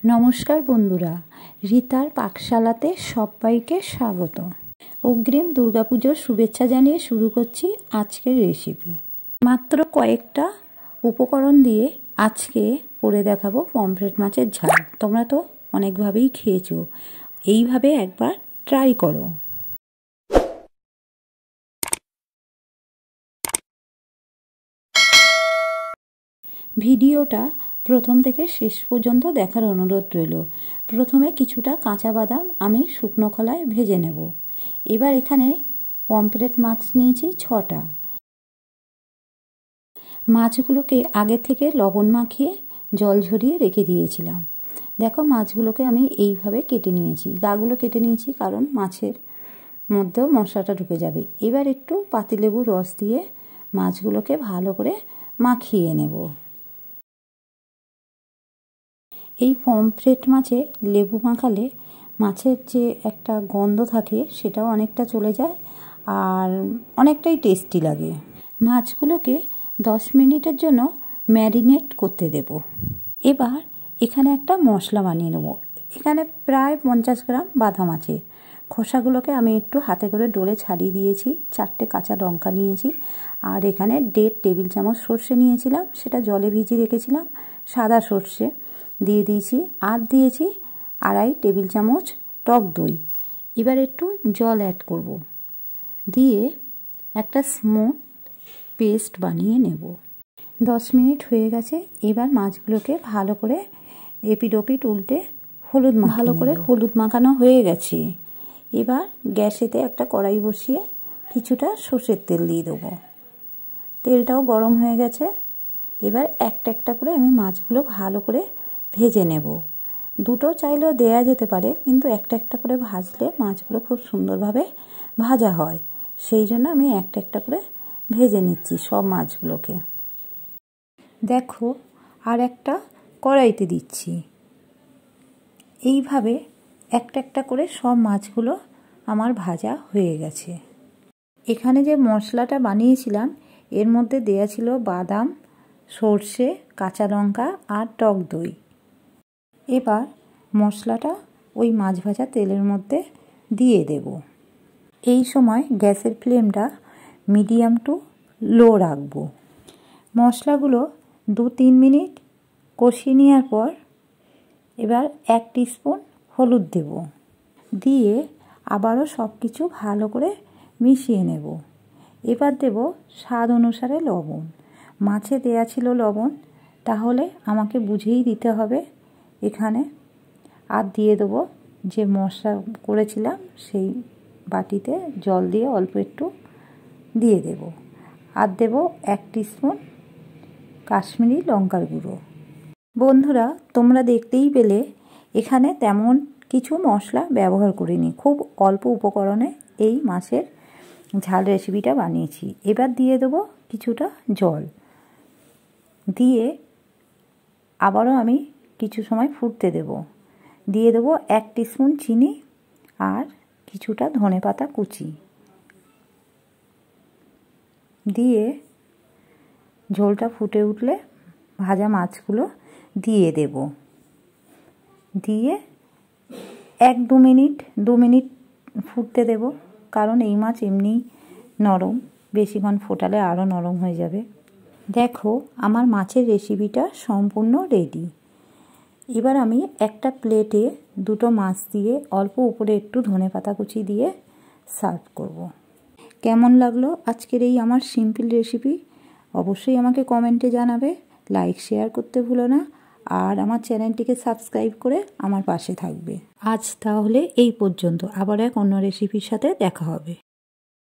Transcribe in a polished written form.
নমস্কার বন্ধুরা, রিতার পাকশালাতে সবাইকে স্বাগত। অগ্রিম দুর্গাপুজোর শুভেচ্ছা জানিয়ে শুরু করছি আজকের রেসিপি। মাত্র কয়েকটা উপকরণ দিয়ে আজকে করে দেখাবো পমফ্রেট মাছের ঝাল। তোমরা তো অনেকভাবেই খেয়েছো, এইভাবে একবার ট্রাই করো। ভিডিওটা প্রথম থেকে শেষ পর্যন্ত দেখার অনুরোধ রইল। প্রথমে কিছুটা কাঁচা বাদাম আমি শুকনো খোলায় ভেজে নেব। এবার এখানে পমফ্রেট মাছ নিয়েছি 6টা। মাছগুলোকে আগে থেকে লবণ মাখিয়ে জল ঝরিয়ে রেখে দিয়েছিলাম। দেখো, মাছগুলোকে আমি এইভাবে কেটে নিয়েছি, গাগুলো কেটে নিয়েছি, কারণ মাছের মধ্যেও মশলাটা ঢুকে যাবে। এবার একটু পাতিলেবুর রস দিয়ে মাছগুলোকে ভালো করে মাখিয়ে নেব। এই পমফ্রেট মাছে লেবু মাখালে মাছের যে একটা গন্ধ থাকে সেটাও অনেকটা চলে যায় আর অনেকটাই টেস্টি লাগে। মাছগুলোকে 10 মিনিটের জন্য ম্যারিনেট করতে দেব। এবার এখানে একটা মশলা বানিয়ে নেব। এখানে প্রায় 50 গ্রাম বাদাম আছে। খোসাগুলোকে আমি একটু হাতে করে ডলে ছাড়িয়ে দিয়েছি। 4টে কাঁচা লঙ্কা নিয়েছি, আর এখানে 1.5 টেবিল চামচ সর্ষে নিয়েছিলাম, সেটা জলে ভিজিয়ে রেখেছিলাম। সাদা সর্ষে দিয়ে দিয়েছি, আর দিয়েছি 2.5 টেবিল চামচ টক দই। এবার একটু জল অ্যাড করব, দিয়ে একটা স্মুথ পেস্ট বানিয়ে নেব। 10 মিনিট হয়ে গেছে। এবার মাছগুলোকে ভালো করে এপিট ওপিট উল্টে হলুদ মাখানো হয়ে গেছে। এবার গ্যাসেতে একটা কড়াই বসিয়ে কিছুটা সর্ষের তেল দিয়ে দেবো। তেলটাও গরম হয়ে গেছে। এবার একটা একটা করে আমি মাছগুলো ভালো করে ভেজে নেব। দুটো চাইলেও দেয়া যেতে পারে, কিন্তু একটা একটা করে ভাজলে মাছগুলো খুব সুন্দরভাবে ভাজা হয়। সেই জন্য আমি একটা একটা করে ভেজে নিচ্ছি সব মাছগুলোকে। দেখো, আর একটা কড়াইতে দিচ্ছি। এইভাবে একটা একটা করে সব মাছগুলো আমার ভাজা হয়ে গেছে। এখানে যে মশলাটা বানিয়েছিলাম এর মধ্যে দেয়া ছিল বাদাম, সর্ষে, কাঁচা লঙ্কা আর টক দই। এবার মশলাটা ওই মাছ ভাজা তেলের মধ্যে দিয়ে দেব। এই সময় গ্যাসের ফ্লেমটা মিডিয়াম টু লো রাখবো। মশলাগুলো 2-3 মিনিট কষিয়ে নেওয়ার পর এবার 1 টিস্পুন হলুদ দেব, দিয়ে আবারও সব কিছু ভালো করে মিশিয়ে নেব। এবার দেব স্বাদ অনুসারে লবণ। মাছে দেয়া ছিল লবণ, তাহলে আমাকে বুঝেই দিতে হবে এখানে। আর দিয়ে দেবো যে মশলা করেছিলাম সেই বাটিতে জল দিয়ে অল্প একটু দিয়ে দেব। আর দেব 1 টিস্পুন কাশ্মীরি লঙ্কার গুঁড়ো। বন্ধুরা, তোমরা দেখতেই পেলে এখানে তেমন কিছু মশলা ব্যবহার করিনি, খুব অল্প উপকরণে এই মাছের ঝাল রেসিপিটা বানিয়েছি। এবার দিয়ে দেবো কিছুটা জল, দিয়ে আবারও আমি কিছু সময় ফুটতে দেব। দিয়ে দেবো 1 টিস্পুন চিনি আর কিছুটা ধনেপাতা কুচি, দিয়ে ঝোলটা ফুটে উঠলে ভাজা মাছগুলো দিয়ে দেব। দিয়ে 2 মিনিট ফুটতে দেব, কারণ এই মাছ এমনি নরম, বেশিক্ষণ ফোটালে আরও নরম হয়ে যাবে। দেখো, আমার মাছের রেসিপিটা সম্পূর্ণ রেডি। এবার আমি একটা প্লেটে 2টো মাছ দিয়ে অল্প উপরে একটু ধনেপাতা কুচি দিয়ে সার্ভ করব। কেমন লাগলো আজকের এই আমার সিম্পল রেসিপি অবশ্যই আমাকে কমেন্টে জানাবে। লাইক শেয়ার করতে ভুলো না, আর আমার চ্যানেলটিকে সাবস্ক্রাইব করে আমার পাশে থাকবে। আজ তাহলে এই পর্যন্ত, আবার এক অন্য রেসিপির সাথে দেখা হবে।